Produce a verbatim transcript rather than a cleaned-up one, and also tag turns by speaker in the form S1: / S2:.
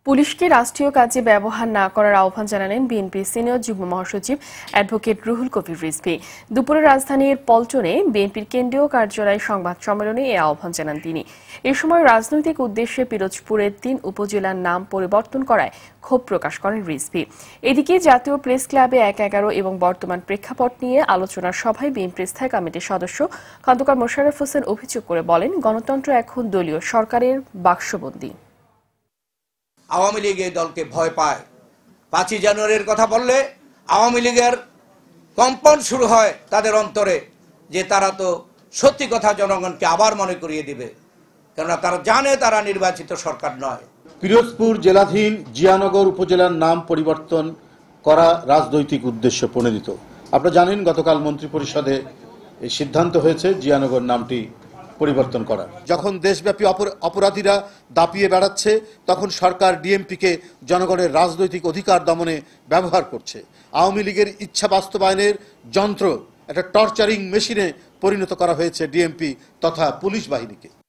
S1: পুলিশকে রাষ্ট্রীয় কাজে ব্যবহার না করার আহ্বান জানালেন বিএনপির সিনিয়র যুগ্ম মহাসচিব অ্যাডভোকেট রুহুল কবির রিজভী। দুপুরে রাজধানীর পল্টনে বিএনপির কেন্দ্রীয় কার্যালয়ে সংবাদ সম্মেলনে এই আহ্বান জানান তিনি। এ সময় রাজনৈতিক উদ্দেশ্যে পিরোজপুরের তিন উপজেলার নাম পরিবর্তন করায় ক্ষোভ প্রকাশ করেন রিজভী। এদিকে জাতীয় প্রেস ক্লাবে এক এগারো এবং বর্তমান প্রেক্ষাপট নিয়ে আলোচনার সভায় বিএনপির স্থায়ী কমিটির সদস্য খন্দকার মোশাররফ হোসেন অভিযোগ করে বলেন, গণতন্ত্র এখন দলীয় সরকারের বাক্সবন্দী।
S2: আওয়ামী লীগ এই দলকে ভয় পায়। পাঁচই জানুয়ারির কথা বললে আওয়ামী লীগের কম্পন শুরু হয় তাদের অন্তরে, যে তারা তো সত্যি কথা জনগণকে আবার মনে করিয়ে দিবে, কেননা তারা জানে তারা নির্বাচিত সরকার নয়।
S3: পিরোজপুর জেলাধীন জিয়ানগর উপজেলার নাম পরিবর্তন করা রাজনৈতিক উদ্দেশ্য প্রণোদিত। আপনারা জানেন গতকাল মন্ত্রিপরিষদে এই সিদ্ধান্ত হয়েছে জিয়ানগর নামটি পরিবর্তন করার। যখন দেশব্যাপী অপরাধীরা দাপিয়ে বেড়াচ্ছে, তখন সরকার ডিএমপিকে জনগণের রাজনৈতিক অধিকার দমনে ব্যবহার করছে। আওয়ামী লীগের ইচ্ছা বাস্তবায়নের যন্ত্র, একটা টর্চারিং মেশিনে পরিণত করা হয়েছে ডিএমপি তথা পুলিশ বাহিনীকে।